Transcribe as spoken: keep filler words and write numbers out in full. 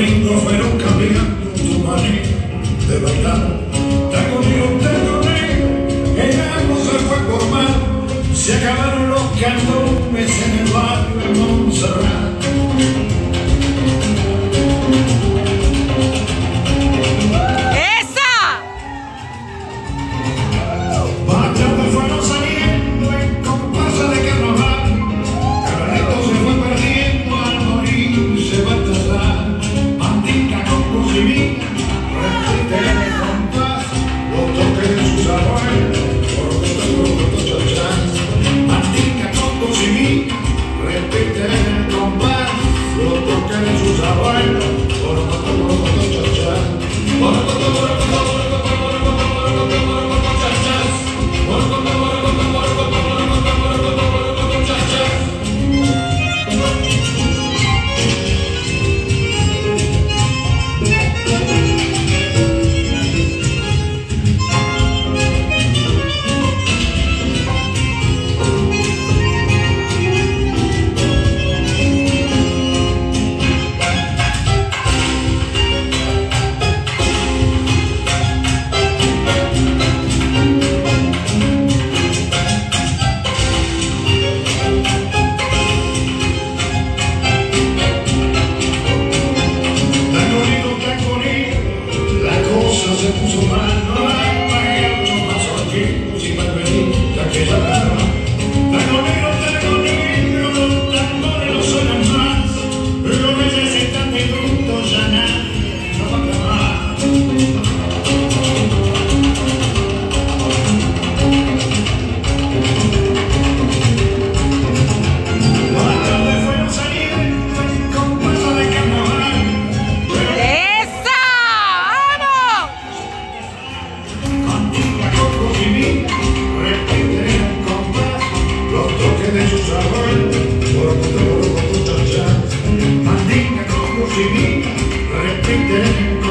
lindo fueron cambiando tu manera de bailar. Tango mío, tango mío, ella no se fue por mal. Se acabaron los cantones en el barrio de Montserrat. Se puso mal, no hay pagueros más aquí, sin malvenir aquella rama. Tango negro, tango negro, los tambores no suenan más, los reyes están de luto, ya nadie no baila más. Más tarde fueron saliendo en comparsa de carnaval. De su sabor, por mandinga como si repite.